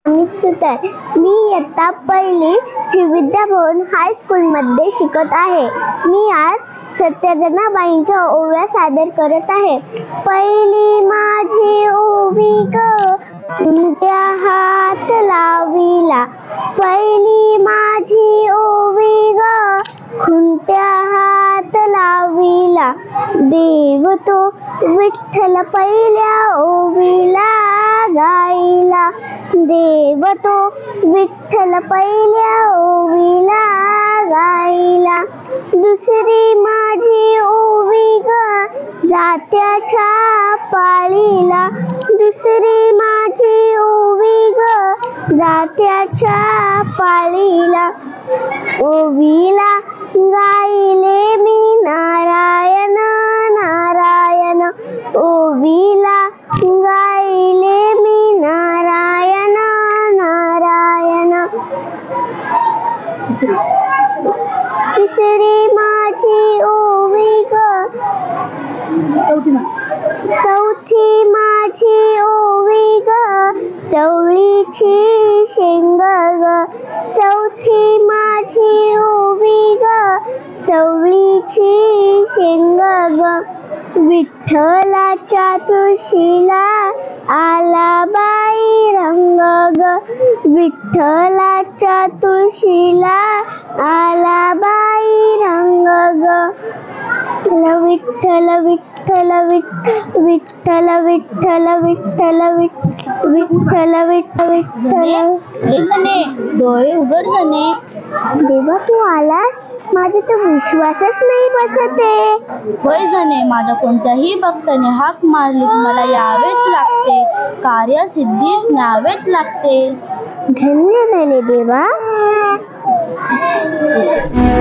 सुतार. मी इयत्ता पहिली श्री विद्याभवन हायस्कूल मध्ये शिकत आहे. मी आज सत्यधनाबाईंच्या ओव्या सादर करत आहे. पहिली माझी ओवी ग कोणत्या हात लाविला. पहिली माझी ओवी ग कोणत्या हात लाविला. देव तो विठ्ठल पहिल्या ओवीला गाईला. देव तो विठ्ठल पहिल्या ओवीला गाईला. दुसरी माझी ओवी ग जात्याच्या पाळीला. दुसरी माझी ओवी ग जात्याच्या पाळीला. ओवीला गाईले मी नारायण नारायण. ओवीला गाईले मी नारायण नारायण. तिसरी माझी ओवी ग चौथी माझी ओवी ग चवळीची शेंग ग. चौथी माझी ओवी ग चवळीची शेंग ग. विठ्ठलाच्या तुळशीला आला बाई रंग ग. विठ्ठलाच्या तुळशीला आला बाई रंग ग. विठ्ठल विठ्ठल विठ्ठल विठ्ठल विठ्ठल विठ्ठल विठ्ठल विठ्ठल विठ्ठल. डोळे उघड जणे. देवा तू आलास. माझा तर विश्वासच नाही बसत आहे. होय जणे, माझ्या कोणत्याही भक्ताने हाक मारली मला यावेच लागते. कार्यसिद्धीस न्यावेच लागते. धन्य झाले देवा.